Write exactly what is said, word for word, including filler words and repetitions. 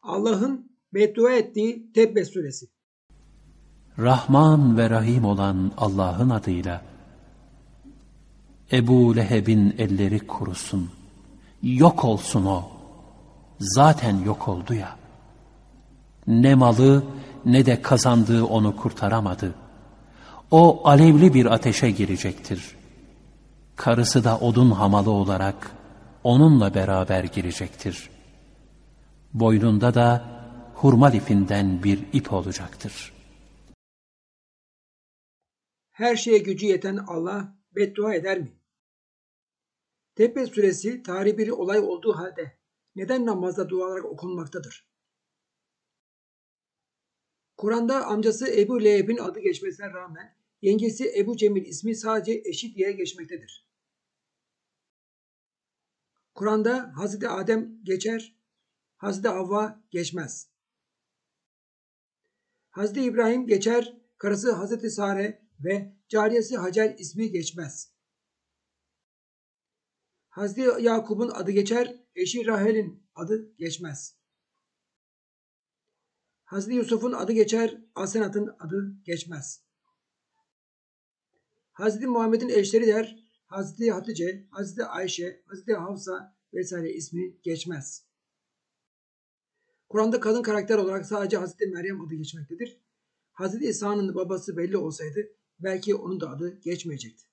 Allah'ın beddua ettiği Tebbe suresi. Rahman ve Rahim olan Allah'ın adıyla. Ebu Leheb'in elleri kurusun. Yok olsun o. Zaten yok oldu ya. Ne malı ne de kazandığı onu kurtaramadı. O alevli bir ateşe girecektir. Karısı da odun hamalı olarak onunla beraber girecektir. Boynunda da hurma lifinden bir ip olacaktır. Her şeye gücü yeten Allah beddua eder mi? Tebbe suresi tarihi bir olay olduğu halde neden namazda dua olarak okunmaktadır? Kur'an'da amcası Ebu Leheb'in adı geçmesine rağmen yengesi Ebu Cemil ismi sadece eşi diye geçmektedir. Kur'an'da Hazreti Adem geçer, Hazreti Havva geçmez. Hazreti İbrahim geçer, karısı Hazreti Sare ve cariyesi Hacer ismi geçmez. Hazreti Yakup'un adı geçer, eşi Rahel'in adı geçmez. Hazreti Yusuf'un adı geçer, Asenat'ın adı geçmez. Hazreti Muhammed'in eşleri der, Hazreti Hatice, Hazreti Ayşe, Hazreti Hafsa vesaire ismi geçmez. Kur'an'da kadın karakter olarak sadece Hazreti Meryem adı geçmektedir. Hazreti İsa'nın babası belli olsaydı belki onun da adı geçmeyecekti.